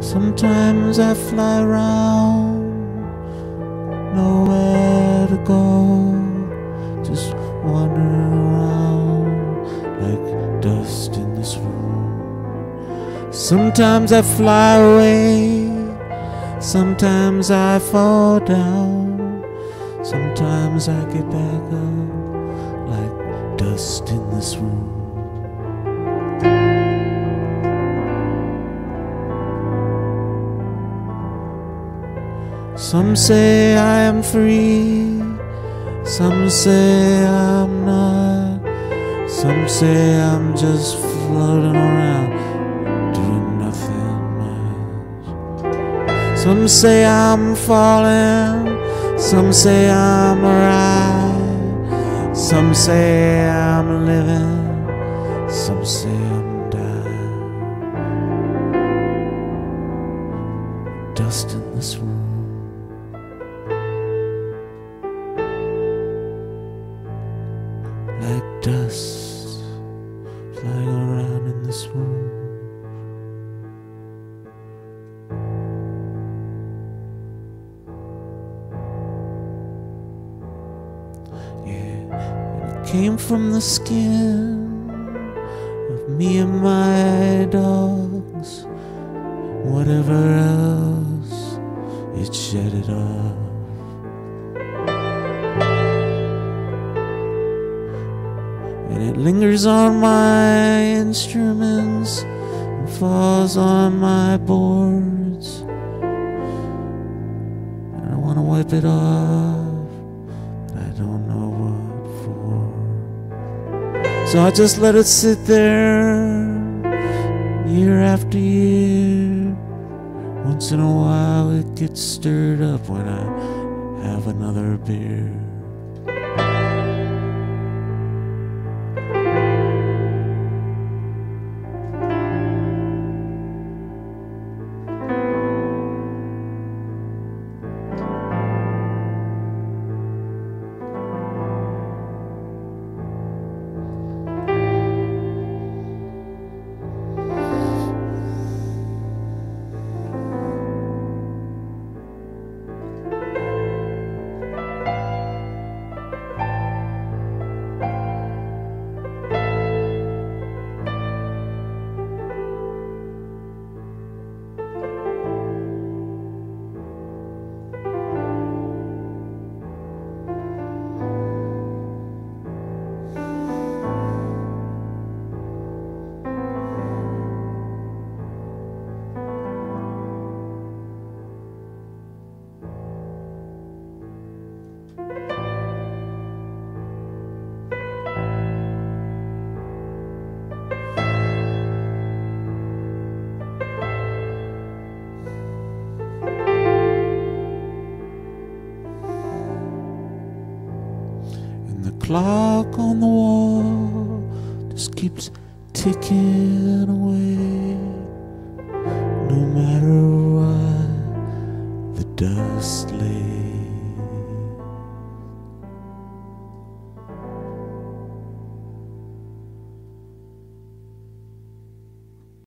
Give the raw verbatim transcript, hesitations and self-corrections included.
Sometimes I fly around, nowhere to go, just wandering around like dust in this room. Sometimes I fly away, sometimes I fall down, sometimes I get back up like dust in this room. Some say I am free, some say I'm not, some say I'm just floating around doing nothing much. Some say I'm falling, some say I'm alive, some say I'm living, some say I'm dying. Dust in this room. Like dust flying around in this room. Yeah, and it came from the skin of me and my dogs. Whatever else, it shed it off. And it lingers on my instruments and falls on my boards. And I want to wipe it off, but I don't know what for. So I just let it sit there, year after year. Once in a while it gets stirred up when I have another beer. The clock on the wall just keeps ticking away. No matter what the dust lays.